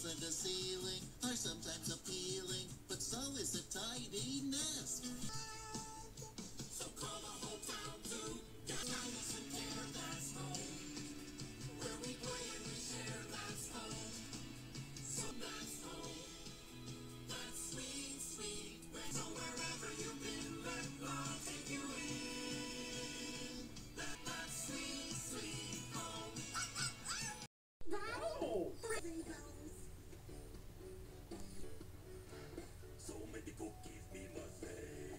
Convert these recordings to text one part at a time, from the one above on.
in the ceiling are sometimes appealing, but so is a tidy nest. So call the whole town to get kindness and care, that's home. Where we play and we share, that's home. So that's home. That's sweet, sweet. So wherever you've been, let love take you in. That's sweet, sweet home. Oh! So many cookies me must say.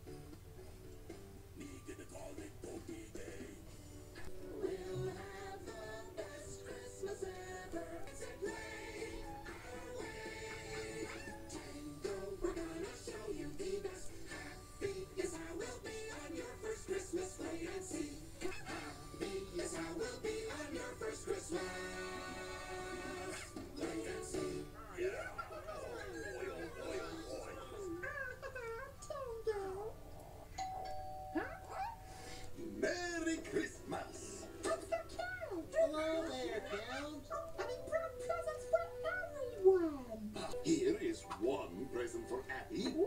Me gonna call it Cookie Day. We'll have the best Christmas ever. It's a play our way. Tango, we're gonna show you the best. Happy is how we'll be on your first Christmas. Wait and see. Happy is how we'll be on your first Christmas. Wait and see. Yeah. Merry Christmas! Hello there, Count. I brought presents for everyone. Here is one present for Abby,